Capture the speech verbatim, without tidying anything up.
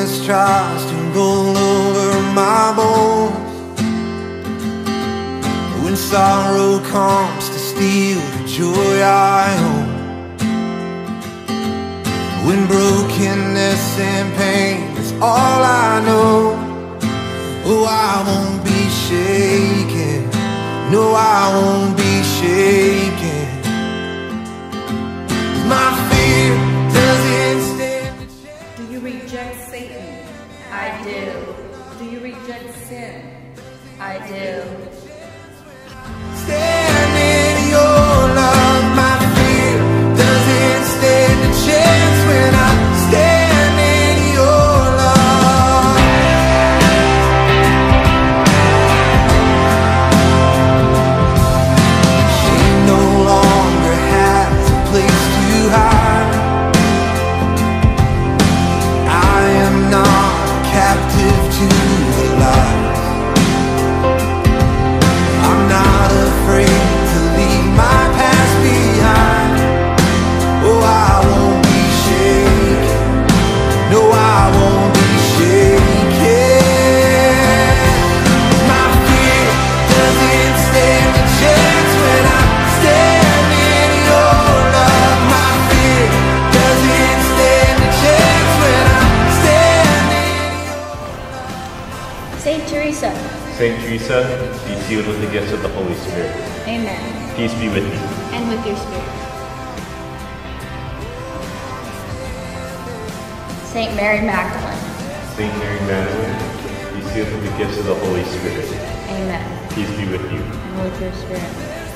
sickness tries to roll over my bones, when sorrow comes to steal the joy I own, when brokenness and pain is all I know, oh, I won't be shaken. No, I won't be shaken. My fear doesn't stand a chance. Do you reject Satan? I do. Do you reject sin? I do. Stand in your love. My fear doesn't stand a chance when I stand in your love. She no longer has a place to hide. I am not captive to the lies. I'm not afraid to leave my past behind. Oh, I won't be shaken. No, I won't be shaken. My fear doesn't stand a chance when I stand in your love. My fear doesn't stand a chance when I stand in your love. Saint Teresa. Saint Teresa, be sealed with the gifts of the Holy Spirit. Amen. Peace be with you. And with your spirit. Saint Mary Magdalene. Saint Mary Magdalene, be sealed with the gifts of the Holy Spirit. Amen. Peace be with you. And with your spirit.